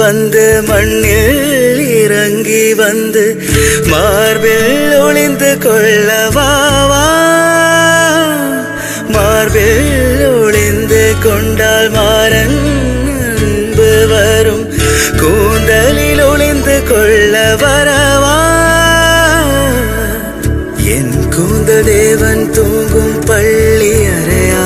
வந்து மண்ணில் இறங்கி வந்து மார்பில் ஒளிந்து கொள்ளவாவா மார்பில் ஒளிந்து கொண்டால் மாறன் அன்பு வரும் கூந்தலில் ஒளிந்து கொள்ள வரவா என் கூந்தல் தேவன் தூங்கும் பள்ளி அறையா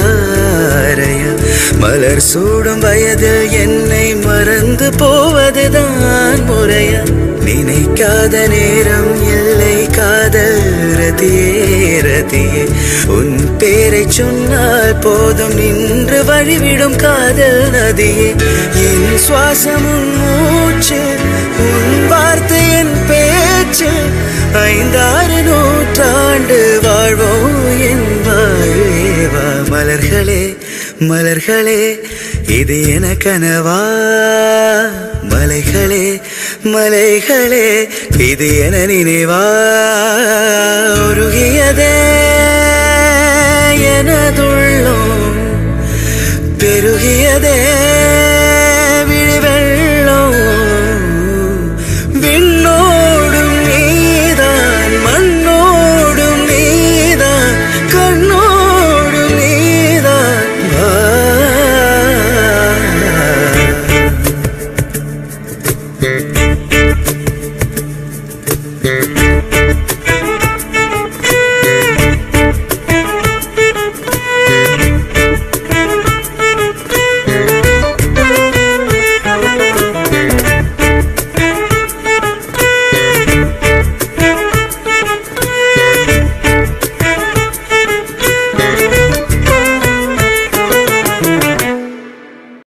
மலர் சூடும் வயதில் என்னை மறந்து போவதுதான் முறையா நினைக்காத நேரம் இல்லை காதல் ரதியே உன் பேரை சொன்னால் போதும் நின்று வழிவிடும் காதல் நதியே என் சுவாசம் உன் மூச்சு உன் வார்த்தை என் பேச்சு 5-6 நூற்றாண்டு வாழ்வோம் என் வாழ்வேவா மலர்களே மலர்களே இது என கனவா மலைகளே மலைகளே இது என நினைவா உருகியதே எனதுள்ளம் பெருகியதே